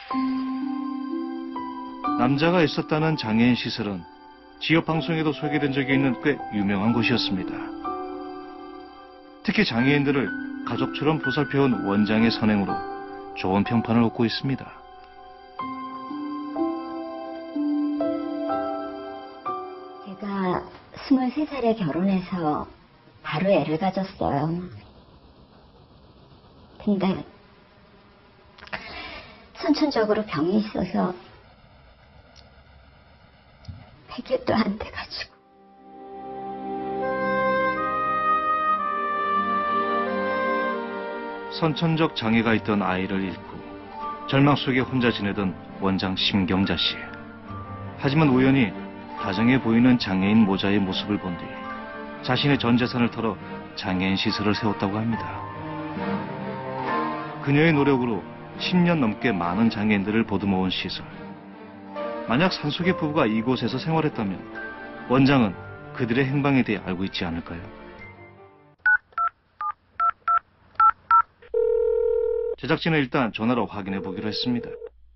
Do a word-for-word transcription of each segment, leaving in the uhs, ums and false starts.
남자가 있었다는 장애인 시설은 지역 방송에도 소개된 적이 있는 꽤 유명한 곳이었습니다. 특히 장애인들을 가족처럼 보살펴온 원장의 선행으로 좋은 평판을 얻고 있습니다. 제가 스물세 살에 결혼해서 바로 애를 가졌어요. 근데 선천적으로 병이 있어서 백 일도 안 돼가지고. 선천적 장애가 있던 아이를 잃고 절망 속에 혼자 지내던 원장 심경자 씨. 하지만 우연히 다정해 보이는 장애인 모자의 모습을 본 뒤 자신의 전 재산을 털어 장애인 시설을 세웠다고 합니다. 그녀의 노력으로 십 년 넘게 많은 장애인들을 보듬어온 시설. 만약 산속의 부부가 이곳에서 생활했다면 원장은 그들의 행방에 대해 알고 있지 않을까요? 제작진은 일단 전화로 확인해 보기로 했습니다.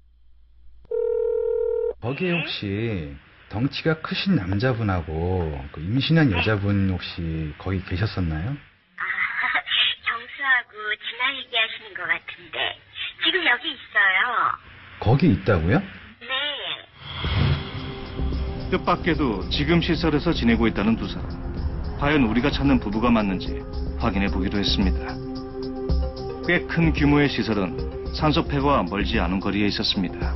거기에 혹시 덩치가 크신 남자분하고 그 임신한 여자분 혹시 거기 계셨었나요? 아, 경수하고 진아 얘기하시는 것 같은데 지금 여기 있어요. 거기 있다고요? 네. 뜻밖에도 지금 시설에서 지내고 있다는 두 사람. 과연 우리가 찾는 부부가 맞는지 확인해 보기로 했습니다. 꽤 큰 규모의 시설은 산소폐가와 멀지 않은 거리에 있었습니다.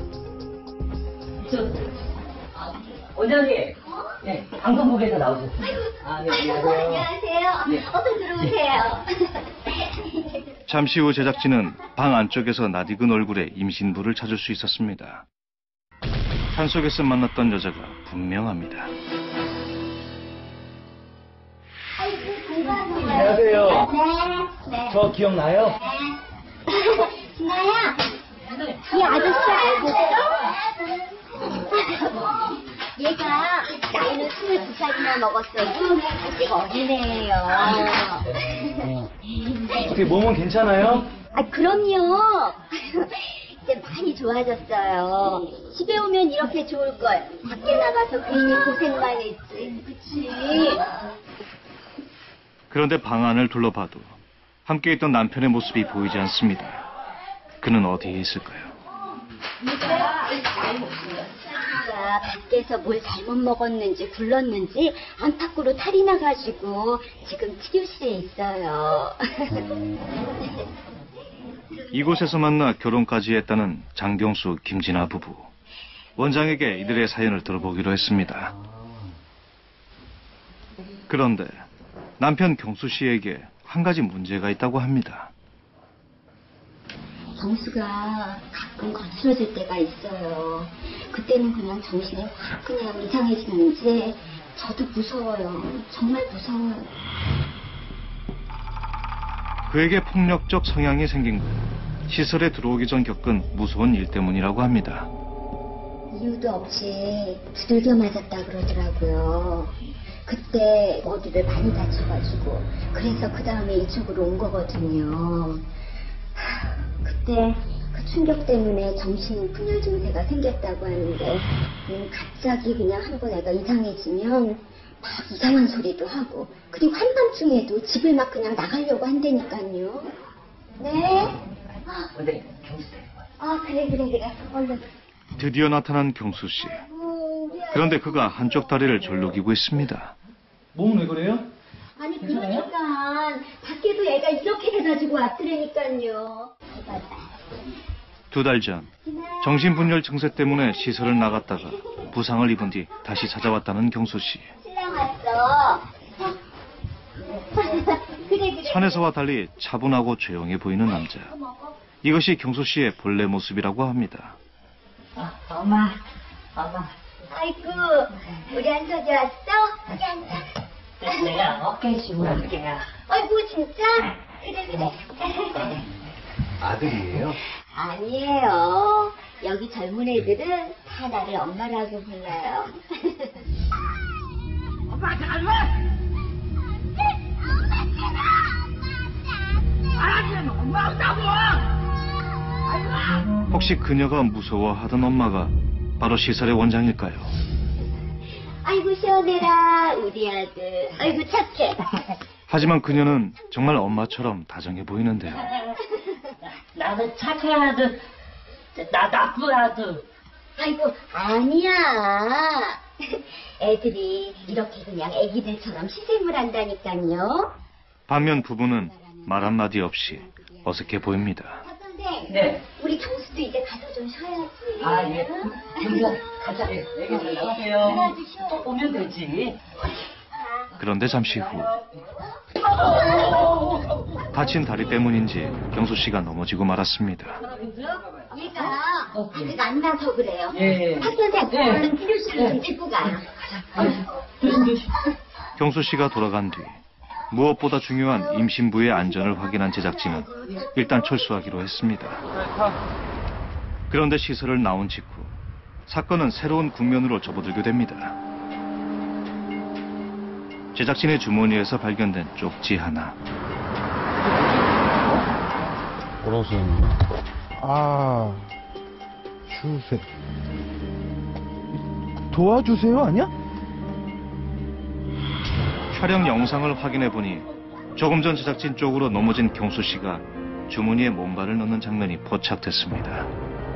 원장님, 네, 방송국에서 나오셨습니다. 아, 네, 안녕하세요. 안녕하세요. 네. 어서 들어오세요. 잠시 후 제작진은 방 안쪽에서 낯익은 얼굴의 임신부를 찾을 수 있었습니다. 산속에서 만났던 여자가 분명합니다. 안녕하세요. 네. 네. 저 기억나요? 네. 진아야, 이 아저씨 알고 있어? 얘가 나이는 스물두 살이나 먹었어도 아직 어린애예요. 어떻게 몸은 괜찮아요? 아, 그럼요. 이제 많이 좋아졌어요. 집에 오면 이렇게 좋을 걸. 밖에 나가서 괜히 고생만 했지. 그치? 그런데 방 안을 둘러봐도 함께 있던 남편의 모습이 보이지 않습니다. 그는 어디에 있을까요? 가 밖에서 뭘 잘못 먹었는지 굴렀는지 안팎으로 탈이 나가지고 지금 치료실에 있어요. 이곳에서 만나 결혼까지 했다는 장경수, 김진아 부부. 원장에게 이들의 사연을 들어보기로 했습니다. 그런데 남편 경수 씨에게 한 가지 문제가 있다고 합니다. 경수가 가끔 거칠어질 때가 있어요. 그때는 그냥 정신이 확 그냥 이상해지는지 저도 무서워요. 정말 무서워요. 그에게 폭력적 성향이 생긴 건 시설에 들어오기 전 겪은 무서운 일 때문이라고 합니다. 이유도 없이 두들겨 맞았다 그러더라고요. 그때 어디를 많이 다쳐가지고 그래서 그 다음에 이쪽으로 온 거거든요. 그때 그 충격 때문에 정신 분열 증세가 생겼다고 하는데 음, 갑자기 그냥 한 번 애가 이상해지면 막 이상한 소리도 하고 그리고 한밤중에도 집을 막 그냥 나가려고 한다니까요. 네? 네, 경수. 아 그래 그래 그래 얼른. 드디어 나타난 경수 씨. 그런데 그가 한쪽 다리를 절룩이고 있습니다. 몸은 왜 그래요? 아니 그러니까 밖에도 애가 이렇게 돼가지고 왔더라니까요. 두 달 전 정신분열 증세 때문에 시설을 나갔다가 부상을 입은 뒤 다시 찾아왔다는 경수 씨. 신랑 왔어. 그래 그래. 산에서와 달리 차분하고 조용해 보이는 남자. 이것이 경수 씨의 본래 모습이라고 합니다. 아, 엄마, 엄마. 아이고 우리 한석이 왔어? 여기 앉아. 내가 어깨 주물할게요. 아이고 진짜? 그래 그래. 아들이에요? 아니에요. 여기 젊은 애들은 다 나를 엄마라고 불러요. 엄마, 잘 와! 엄마, 싫어! 알았지? 엄마 온다고! 혹시 그녀가 무서워하던 엄마가 바로 시설의 원장일까요? 아이고 시원해라 우리 아들. 아이고 착해. 하지만 그녀는 정말 엄마처럼 다정해 보이는데요. 나는 착한 아들, 나 나쁜 아들. 아이고 아니야. 애들이 이렇게 그냥 애기들처럼 시샘을 한다니까요. 반면 부부는 말 한마디 없이 어색해 보입니다. 박 선생. 네. 우리 경수도 이제 가서 좀 쉬어야지. 아, 예. 우리가 가자. 애기들 나가세요. 또 오면 되지. 그런데 잠시 후 다친 다리 때문인지 경수 씨가 넘어지고 말았습니다. 얘가 아직 안 나서 그래요. 예. 박 선생 예. 얼른 치료실로 좀 데리고 가요. 경수 씨가 돌아간 뒤 무엇보다 중요한 임신부의 안전을 확인한 제작진은 일단 철수하기로 했습니다. 그런데 시설을 나온 직후 사건은 새로운 국면으로 접어들게 됩니다. 제작진의 주머니에서 발견된 쪽지 하나. 뭐라고 써있는데? 아, 주세. 도와주세요, 아니야? 촬영 영상을 확인해 보니 조금 전 제작진 쪽으로 넘어진 경수 씨가 주머니에 뭔가를 넣는 장면이 포착됐습니다.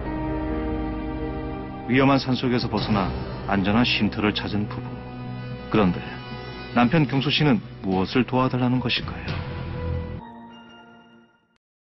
위험한 산속에서 벗어나 안전한 쉼터를 찾은 부부. 그런데 남편 경수 씨는 무엇을 도와달라는 것일까요?